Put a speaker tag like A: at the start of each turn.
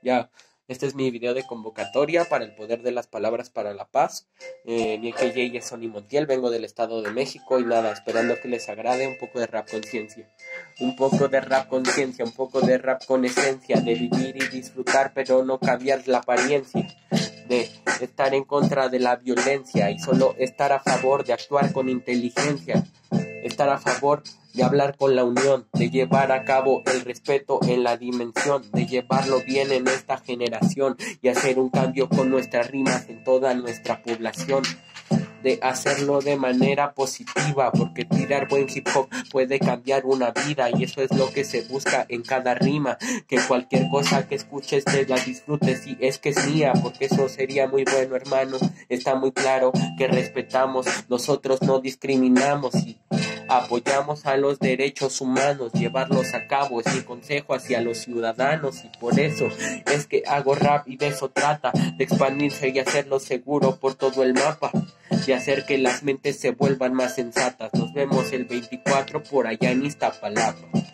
A: Ya, este es mi video de convocatoria para el poder de las palabras para la paz. Mi AKJ es Sonny Montiel, vengo del Estado de México y nada, esperando que les agrade un poco de rap conciencia. Un poco de rap conciencia, un poco de rap con esencia, de vivir y disfrutar, pero no cambiar la apariencia. De estar en contra de la violencia y solo estar a favor de actuar con inteligencia. Estar a favor de hablar con la unión, de llevar a cabo el respeto en la dimensión, de llevarlo bien en esta generación y hacer un cambio con nuestras rimas en toda nuestra población. De hacerlo de manera positiva, porque tirar buen hip hop puede cambiar una vida y eso es lo que se busca en cada rima, que cualquier cosa que escuches te la disfrutes y es que es mía, porque eso sería muy bueno, hermano. Está muy claro que respetamos, nosotros no discriminamos y apoyamos a los derechos humanos, llevarlos a cabo es mi consejo hacia los ciudadanos y por eso es que hago rap y de eso trata, de expandirse y hacerlo seguro por todo el mapa, de hacer que las mentes se vuelvan más sensatas. Nos vemos el 24 por allá en Iztapalapa.